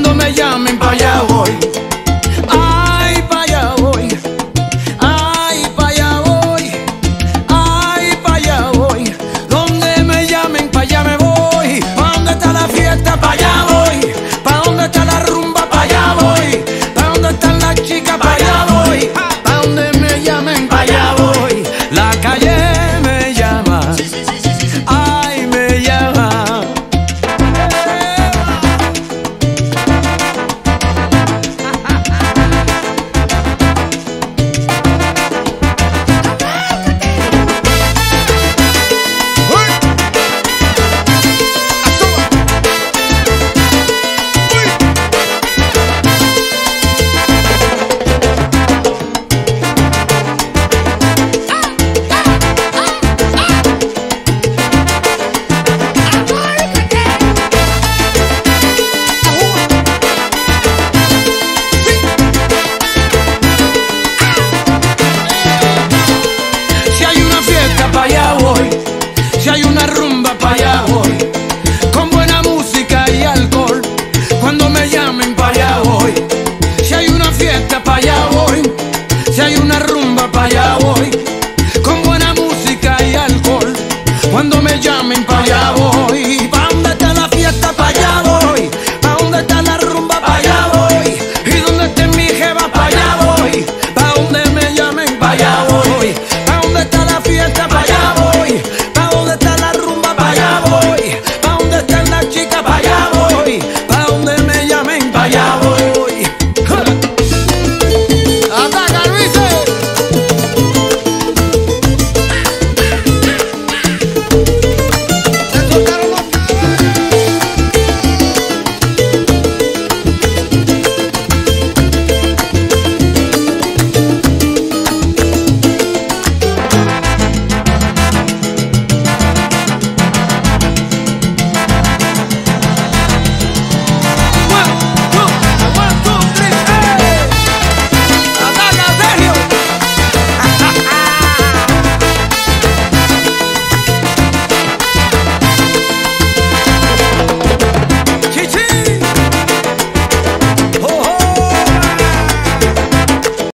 Cuando me llamen pa' allá voy. Ay, pa' allá voy. Ay, pa' allá voy. Ay, pa' allá voy. Donde me llamen pa' allá me voy. Pa' donde está la fiesta pa' allá voy. Pa' donde está la rumba pa' allá voy. Pa' donde están las chicas pa' allá voy. Pa' donde me llamen pa' allá voy. La calle me llama. Ay, me llama. Pa' allá voy, si hay una rumba pa' allá voy, con buena música y alcohol. Cuando me llamen